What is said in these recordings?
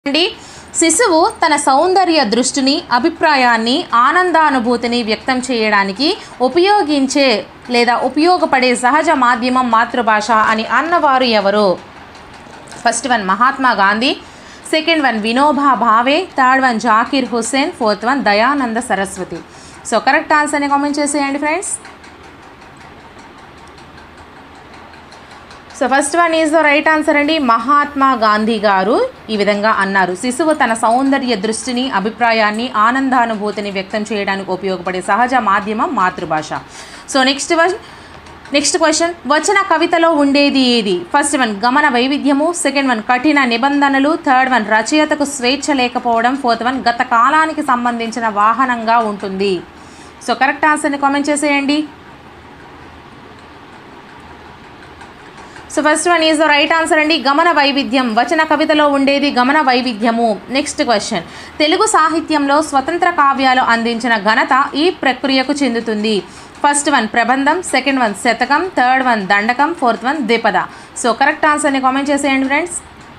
అండి శిశువు తన సౌందర్య దృష్టిని అభిప్రాయాన్ని ఆనందానుభూతిని వ్యక్తం చేయడానికి ఉపయోగించే లేదా ఉపయోగపడే సహజ మాధ్యమం మాతృభాష అని అన్నవారు ఎవరు? First one Mahatma Gandhi, second one Vinoba Bhave, third one Zakir Hussain, fourth one Dayananda Saraswati. So correct ఆన్సర్ని కామెంట్ చేసేయండి friends. So first one is the right answer అండి. మహాత్మా గాంధీ గారు ఈ విధంగా అన్నారు, శిశువు తన సౌందర్య దృష్టిని అభిప్రాయాన్ని ఆనందానుభూతిని వ్యక్తం చేయడానికి ఉపయోగపడే సహజ మాధ్యమం మాతృభాష. సో నెక్స్ట్ క్వశ్చన్, వచన కవితలో ఉండేది ఏది? ఫస్ట్ వన్ గమన వైవిధ్యము, సెకండ్ వన్ కఠిన నిబంధనలు, థర్డ్ వన్ రచయితకు స్వేచ్ఛ లేకపోవడం, ఫోర్త్ వన్ గత కాలానికి సంబంధించిన వాహనంగా ఉంటుంది. సో కరెక్ట్ ఆన్సర్ని కామెంట్ చేసేయండి. So first one is the right answer అండి, గమన వైవిధ్యం. వచన కవితలో ఉండేది గమన వైవిధ్యము. నెక్స్ట్ క్వశ్చన్, తెలుగు సాహిత్యంలో స్వతంత్ర కావ్యాలు అందించిన ఘనత ఈ ప్రక్రియకు చెందుతుంది. ఫస్ట్ వన్ ప్రబంధం, సెకండ్ వన్ శతకం, థర్డ్ వన్ దండకం, ఫోర్త్ వన్ ద్విపద. సో కరెక్ట్ ఆన్సర్ని కామెంట్ చేసేయండి friends.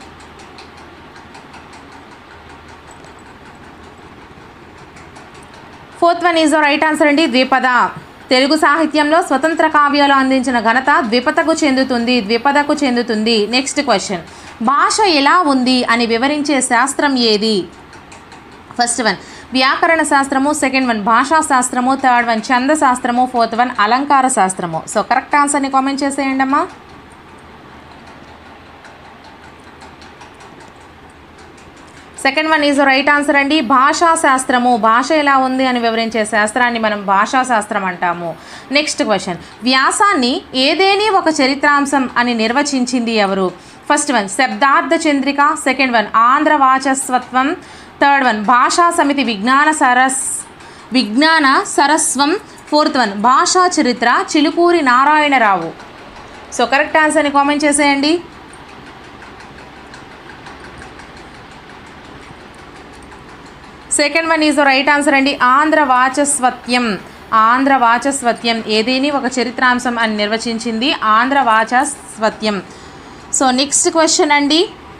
Fourth one is the right answer అండి, ద్విపద. తెలుగు సాహిత్యంలో స్వతంత్ర కావ్యాలు అందించిన ఘనత ద్విపదకు చెందుతుంది. నెక్స్ట్ క్వశ్చన్, భాష ఎలా ఉంది అని వివరించే శాస్త్రం ఏది? ఫస్ట్ వన్ వ్యాకరణ శాస్త్రము, సెకండ్ వన్ భాషా శాస్త్రము, థర్డ్ వన్ ఛంద శాస్త్రము, ఫోర్త్ వన్ అలంకార శాస్త్రము. సో కరెక్ట్ ఆన్సర్ని కామెంట్ చేసేయండి అమ్మా. Second one is right answer అండి, భాషా శాస్త్రము. భాష ఎలా ఉంది అని వివరించే శాస్త్రాన్ని మనం భాషా శాస్త్రం అంటాము. నెక్స్ట్ క్వశ్చన్, వ్యాసాన్ని ఏదేని ఒక చరిత్రాంశం అని నిర్వచించింది ఎవరు? ఫస్ట్ వన్ శబ్దార్థ చంద్రిక, సెకండ్ వన్ ఆంధ్ర వాచస్వత్వం, థర్డ్ వన్ భాషా సమితి విజ్ఞాన సరస్వం, ఫోర్త్ వన్ భాషా చరిత్ర చిలుకూరి నారాయణరావు. సో కరెక్ట్ ఆన్సర్ని కామెంట్ చేసేయండి. Second one is the right answer అండి, ఆంధ్ర వాచస్వత్యం. ఏదేని ఒక చరిత్రాంశం అని నిర్వచించింది ఆంధ్ర వాచస్వత్యం. సో నెక్స్ట్ క్వశ్చన్ అండి,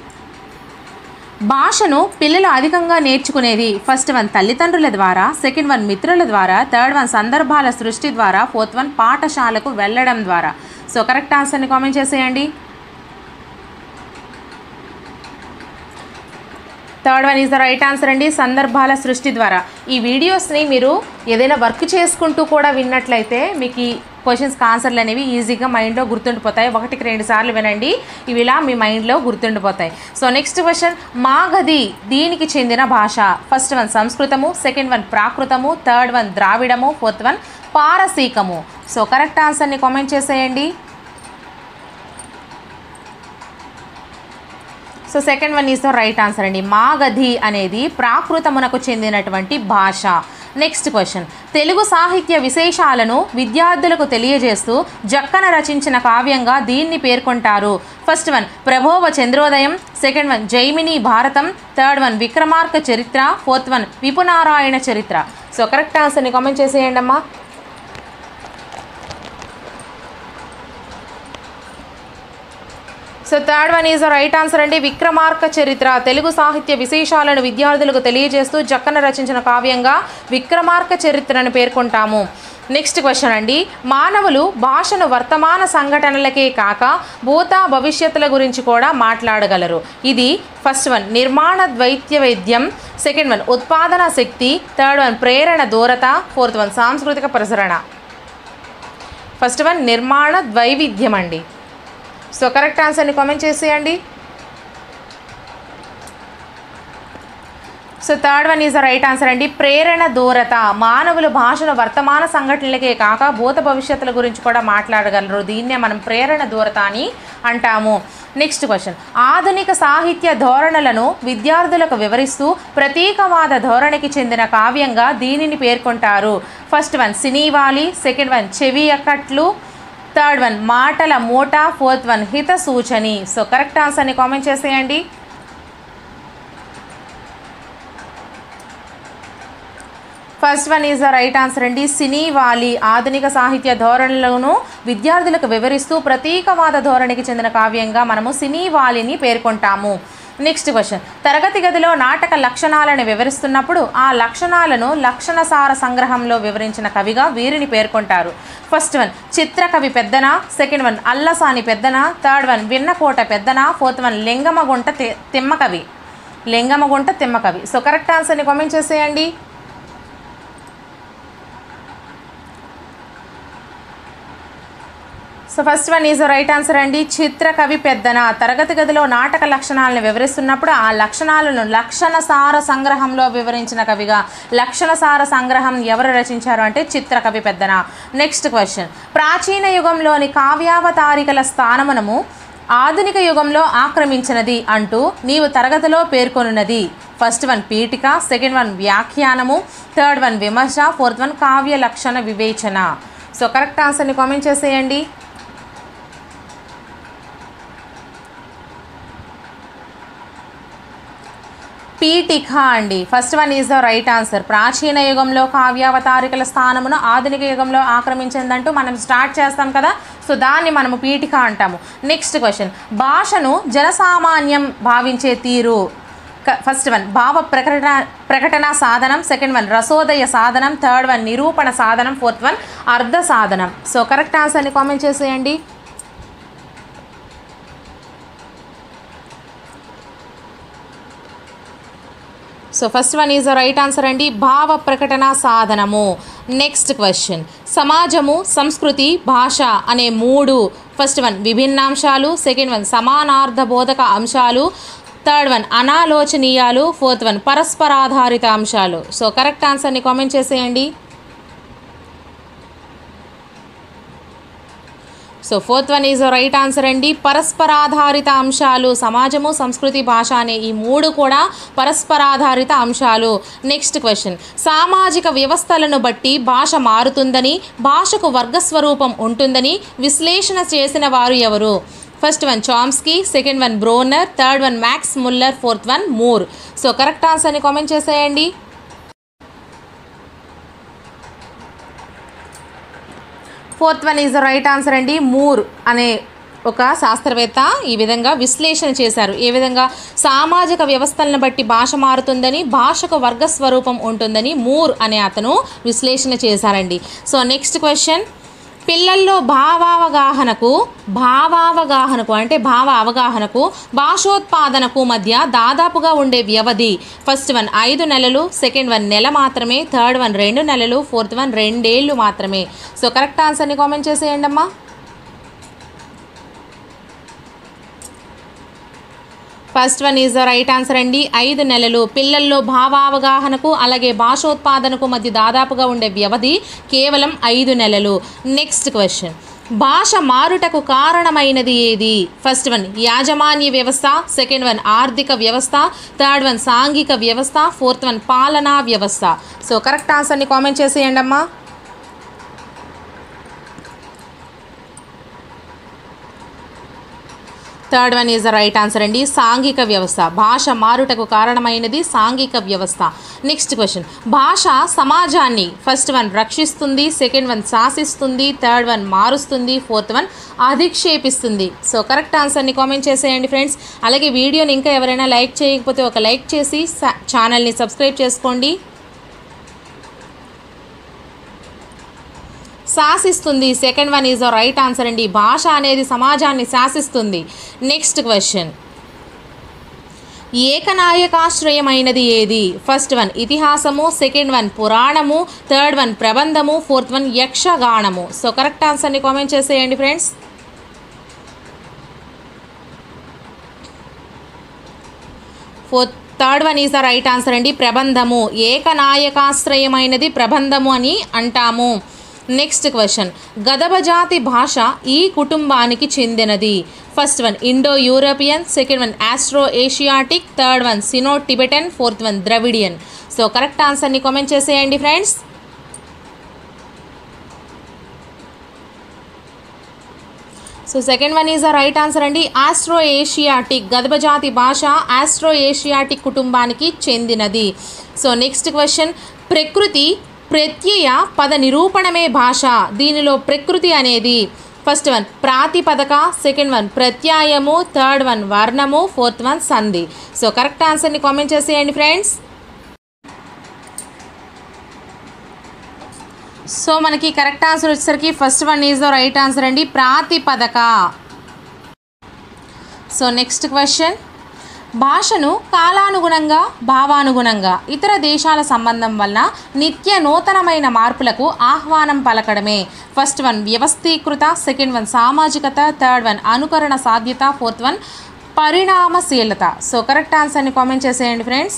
భాషను పిల్లలు అధికంగా నేర్చుకునేది? ఫస్ట్ వన్ తల్లిదండ్రుల ద్వారా, సెకండ్ వన్ మిత్రుల ద్వారా, థర్డ్ వన్ సందర్భాల సృష్టి ద్వారా, ఫోర్త్ వన్ పాఠశాలకు వెళ్ళడం ద్వారా. సో కరెక్ట్ ఆన్సర్ని కామెంట్ చేసేయండి. Third one is the right answer అండి, సందర్భాల సృష్టి ద్వారా. ఈ వీడియోస్ని మీరు ఏదైనా వర్క్ చేసుకుంటూ కూడా విన్నట్లయితే మీకు ఈ క్వశ్చన్స్కి ఆన్సర్లు అనేవి ఈజీగా మైండ్లో గుర్తుండిపోతాయి. 1-2 సార్లు వినండి, ఇవి ఇలా మీ మైండ్లో గుర్తుండిపోతాయి. సో నెక్స్ట్ క్వశ్చన్, మాగధి దీనికి చెందిన భాష? ఫస్ట్ వన్ సంస్కృతము, సెకండ్ వన్ ప్రాకృతము, థర్డ్ వన్ ద్రావిడము, ఫోర్త్ వన్ పారసీకము. సో కరెక్ట్ ఆన్సర్ని కామెంట్ చేసేయండి. So second one is the right answer అండి, మాగధి అనేది ప్రాకృతమునకు చెందినటువంటి భాష. నెక్స్ట్ క్వశ్చన్, తెలుగు సాహిత్య విశేషాలను విద్యార్థులకు తెలియజేస్తూ జక్కన రచించిన కావ్యంగా దీన్ని పేర్కొంటారు? ఫస్ట్ వన్ ప్రభోవ చంద్రోదయం, second one Jaimini Bharatam, third one Vikramarka Charitra, fourth one విపునారాయణ చరిత్ర. సో కరెక్ట్ ఆన్సర్ని కామెంట్ చేసేయండి అమ్మా. So third one is the right answer అండి, విక్రమార్క చరిత్ర. తెలుగు సాహిత్య విశేషాలను విద్యార్థులకు తెలియజేస్తూ జక్కన రచించిన కావ్యంగా విక్రమార్క చరిత్రను పేర్కొంటాము. నెక్స్ట్ క్వశ్చన్ అండి, మానవులు భాషను వర్తమాన సంఘటనలకే కాక భూత భవిష్యత్తుల గురించి కూడా మాట్లాడగలరు. ఇది ఫస్ట్ వన్ నిర్మాణ ద్వైత్యవేద్యం, సెకండ్ వన్ ఉత్పాదన శక్తి, థర్డ్ వన్ ప్రేరణ దూరత, ఫోర్త్ వన్ సాంస్కృతిక ప్రసరణ. ఫస్ట్ వన్ నిర్మాణ ద్వైవిధ్యం అండి. సో కరెక్ట్ ఆన్సర్ని కామెంట్ చేసేయండి. So third one is the right answer అండి, ప్రేరణ దూరత. మానవులు భాషను వర్తమాన సంఘటనలకే కాక భూత భవిష్యత్తుల గురించి కూడా మాట్లాడగలరు. దీన్నే మనం ప్రేరణ దూరత అని అంటాము. నెక్స్ట్ క్వశ్చన్, ఆధునిక సాహిత్య ధోరణులను విద్యార్థులకు వివరిస్తూ ప్రతీకవాద ధోరణికి చెందిన కావ్యంగా దీనిని పేర్కొంటారు? ఫస్ట్ వన్ సినీవాలి, సెకండ్ వన్ చెవి అక్కట్లు, థర్డ్ వన్ మాటల మూట, ఫోర్త్ వన్ హిత సూచని. సో కరెక్ట్ ఆన్సర్ని కామెంట్ చేసేయండి. First one is the right answer అండి, సినీవాలి. ఆధునిక సాహిత్య ధోరణులను విద్యార్థులకు వివరిస్తూ ప్రతీకవాద ధోరణికి చెందిన కావ్యంగా మనము సినీవాలిని పేర్కొంటాము. నెక్స్ట్ క్వశ్చన్, తరగతి గదిలో నాటక లక్షణాలను వివరిస్తున్నప్పుడు ఆ లక్షణాలను లక్షణసార సంగ్రహంలో వివరించిన కవిగా వీరిని పేర్కొంటారు. First one Chitrakavi Peddana, second one Allasani Peddana, third one Vinnakota Peddana, fourth one Lingamagunta Timmakavi. Lingamagunta Timmakavi. So correct ఆన్సర్ని కామెంట్ చేసేయండి. So first one is right answer అండి. చిత్రకవి పెద్దన. తరగతి గదిలో నాటక లక్షణాలను వివరిస్తున్నప్పుడు ఆ లక్షణాలను లక్షణసార సంగ్రహంలో వివరించిన కవిగా. లక్షణసార సంగ్రహం ఎవరు రచించారు అంటే చిత్రకవి పెద్దన. నెక్స్ట్ క్వశ్చన్, ప్రాచీన యుగంలోని కావ్యావతారికల స్థానమునము ఆధునిక యుగంలో ఆక్రమించినది అంటూ నీవు తరగతిలో పేర్కొనున్నది. ఫస్ట్ వన్ పీఠిక, సెకండ్ వన్ వ్యాఖ్యానము, థర్డ్ వన్ విమర్శ, ఫోర్త్ వన్ కావ్య లక్షణ వివేచన. సో కరెక్ట్ ఆన్సర్ని కామెంట్ చేసేయండి. పీఠిక అండి. First one is the right answer. ప్రాచీన యుగంలో కావ్యావతారికల స్థానమును ఆధునిక యుగంలో ఆక్రమించిందంటూ మనం స్టార్ట్ చేస్తాం కదా, సో దాన్ని మనము పీఠిక అంటాము. నెక్స్ట్ క్వశ్చన్, భాషను జనసామాన్యం భావించే తీరు. ఫస్ట్ వన్ భావ ప్రకటన సాధనం, సెకండ్ వన్ రసోదయ సాధనం, థర్డ్ వన్ నిరూపణ సాధనం, ఫోర్త్ వన్ అర్ధ సాధనం. సో కరెక్ట్ ఆన్సర్ని కామెంట్ చేసేయండి. So first one is the right answer అండి, భావ ప్రకటన సాధనము. నెక్స్ట్ క్వశ్చన్, సమాజము, సంస్కృతి, భాష అనే మూడు. ఫస్ట్ వన్ విభిన్నాంశాలు, సెకండ్ వన్ సమానార్థ బోధక అంశాలు, థర్డ్ వన్ అనాలోచనీయాలు, ఫోర్త్ వన్ పరస్పరాధారిత అంశాలు. సో కరెక్ట్ ఆన్సర్ని కామెంట్ చేసేయండి. So fourth one is right answer అండి, పరస్పరాధారిత అంశాలు. సమాజము, సంస్కృతి, భాష అనే ఈ మూడు కూడా పరస్పరాధారిత అంశాలు. నెక్స్ట్ క్వశ్చన్, సామాజిక వ్యవస్థలను బట్టి భాష మారుతుందని, భాషకు వర్గస్వరూపం ఉంటుందని విశ్లేషణ చేసిన వారు ఎవరు? First one Chomsky, second one బ్రోనర్, third one Max Muller, fourth one Moore. So correct ఆన్సర్ని కామెంట్ చేసేయండి. Fourth one is the right answer అండి. మూర్ అనే ఒక శాస్త్రవేత్త ఈ విధంగా విశ్లేషణ చేశారు. ఏ విధంగా? సామాజిక వ్యవస్థలను బట్టి భాష మారుతుందని, భాషకు వర్గస్వరూపం ఉంటుందని మూర్ అనే అతను విశ్లేషణ చేశారండి. సో నెక్స్ట్ క్వశ్చన్, పిల్లల్లో భావావగాహనకు అంటే భావ అవగాహనకు, భాషోత్పాదనకు మధ్య దాదాపుగా ఉండే వ్యవధి. ఫస్ట్ వన్ 5 నెలలు, సెకండ్ వన్ నెల మాత్రమే, థర్డ్ వన్ 2 నెలలు, ఫోర్త్ వన్ 2 ఏళ్ళు మాత్రమే. సో కరెక్ట్ ఆన్సర్ని కామెంట్ చేసేయండి అమ్మా. First one is the right answer అండి, 5 నెలలు. పిల్లల్లో భావావగాహనకు అలాగే భాషోత్పాదనకు మధ్య దాదాపుగా ఉండే వ్యవధి కేవలం 5 నెలలు. నెక్స్ట్ క్వశ్చన్, భాష మారుటకు కారణమైనది ఏది? ఫస్ట్ వన్ యాజమాన్య వ్యవస్థ, సెకండ్ వన్ ఆర్థిక వ్యవస్థ, థర్డ్ వన్ సాంఘిక వ్యవస్థ, ఫోర్త్ వన్ పాలనా వ్యవస్థ. సో కరెక్ట్ ఆన్సర్ని కామెంట్ చేసేయండి అమ్మా. Third one is the right answer అండి, సాంఘిక వ్యవస్థ. భాష మారుటకు కారణమైనది సాంఘిక వ్యవస్థ. నెక్స్ట్ క్వశ్చన్, భాష సమాజాన్ని ఫస్ట్ వన్ రక్షిస్తుంది, సెకండ్ వన్ శాసిస్తుంది, థర్డ్ వన్ మారుస్తుంది, ఫోర్త్ వన్ అధిక్షేపిస్తుంది. సో కరెక్ట్ ఆన్సర్ని కామెంట్ చేసేయండి ఫ్రెండ్స్. అలాగే వీడియోని ఇంకా ఎవరైనా లైక్ చేయకపోతే ఒక లైక్ చేసి ఛానల్ని సబ్స్క్రైబ్ చేసుకోండి. శాసిస్తుంది, second one is the right answer అండి. భాష అనేది సమాజాన్ని శాసిస్తుంది. నెక్స్ట్ క్వశ్చన్, ఏకనాయకాశ్రయమైనది ఏది? ఫస్ట్ వన్ ఇతిహాసము, సెకండ్ వన్ పురాణము, థర్డ్ వన్ ప్రబంధము, ఫోర్త్ వన్ యక్షగానము. సో కరెక్ట్ ఆన్సర్ని కామెంట్ చేసేయండి friends. Third one is the right answer అండి, ప్రబంధము. ఏకనాయకాశ్రయమైనది ప్రబంధము అని అంటాము. నెక్స్ట్ క్వశ్చన్, గదబ జాతి భాష ఈ కుటుంబానికి చెందినది. First one Indo European, second one Austro Asiatic, third one Sino Tibetan, fourth one Dravidian. So correct ఆన్సర్ని కామెంట్ చేసేయండి friends. So second one is the right answer అండి, ఆస్ట్రో ఏషియాటిక్. గదబ జాతి భాష ఆస్ట్రో ఏషియాటిక్ కుటుంబానికి చెందినది. సో నెక్స్ట్ క్వశ్చన్, ప్రకృతి ప్రత్యయ పద నిరూపణమే భాష. దీనిలో ప్రకృతి అనేది ఫస్ట్ వన్ ప్రాతిపదక, సెకండ్ వన్ ప్రత్యయము, థర్డ్ వన్ వర్ణము, ఫోర్త్ వన్ సంధి. సో కరెక్ట్ ఆన్సర్ని కామెంట్ చేసేయండి ఫ్రెండ్స్. సో మనకి కరెక్ట్ ఆన్సర్ వచ్చేసరికి first one is the right answer అండి, ప్రాతిపదక. సో నెక్స్ట్ క్వశ్చన్, భాషను కాలానుగుణంగా, భావానుగుణంగా ఇతర దేశాల సంబంధం వలన నిత్య నూతనమైన మార్పులకు ఆహ్వానం పలకడమే. ఫస్ట్ వన్ వ్యవస్థీకృత, సెకండ్ వన్ సామాజికత, థర్డ్ వన్ అనుకరణ సాధ్యత, ఫోర్త్ వన్ పరిణామశీలత. సో కరెక్ట్ ఆన్సర్ని కామెంట్ చేసేయండి friends.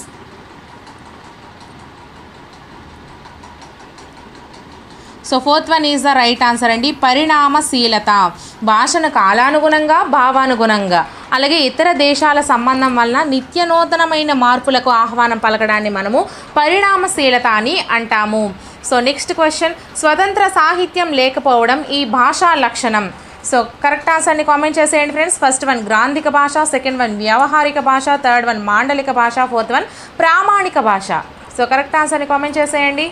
So fourth one is the right answer అండి, పరిణామశీలత. భాషను కాలానుగుణంగా, భావానుగుణంగా అలాగే ఇతర దేశాల సంబంధం వలన నిత్య నూతనమైన మార్పులకు ఆహ్వానం పలకడాన్ని మనము పరిణామశీలత అని అంటాము. సో నెక్స్ట్ క్వశ్చన్, స్వతంత్ర సాహిత్యం లేకపోవడం ఈ భాషా లక్షణం. సో కరెక్ట్ ఆన్సర్ని కామెంట్ చేసేయండి ఫ్రెండ్స్. ఫస్ట్ వన్ గ్రాంధిక భాష, సెకండ్ వన్ వ్యవహారిక భాష, థర్డ్ వన్ మాండలిక భాష, ఫోర్త్ వన్ ప్రామాణిక భాష. సో కరెక్ట్ ఆన్సర్ని కామెంట్ చేసేయండి.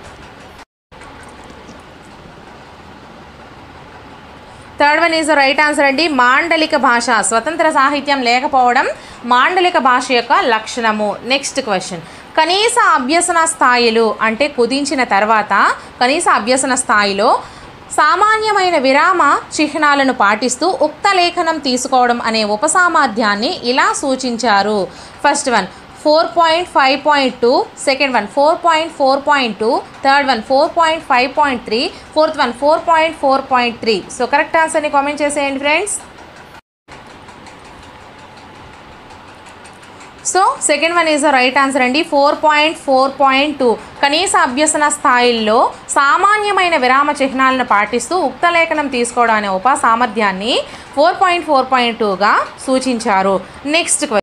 Third one is the right answer అండి, మాండలిక భాష. స్వతంత్ర సాహిత్యం లేకపోవడం మాండలిక భాష యొక్క లక్షణము. నెక్స్ట్ క్వశ్చన్, కనీస అభ్యసన స్థాయిలు అంటే కుదించిన తర్వాత కనీస అభ్యసన స్థాయిలో సామాన్యమైన విరామ చిహ్నాలను పాటిస్తూ ఉక్త లేఖనం తీసుకోవడం అనే ఉపసామర్థ్యాన్ని ఇలా సూచించారు. First one 4.5.2, second one 4.4.2, third one 4.5.3, fourth one 4.4.3. So correct ఆన్సర్ని కామెంట్ చేసేయండి friends. So second one is the right answer అండి, 4.4.2. కనీస అభ్యసన స్థాయిల్లో సామాన్యమైన విరామ చిహ్నాలను పాటిస్తూ ఉక్త లేఖనం తీసుకోవడం అనే ఉపసామర్థ్యాన్ని 4.4.2గా సూచించారు. నెక్స్ట్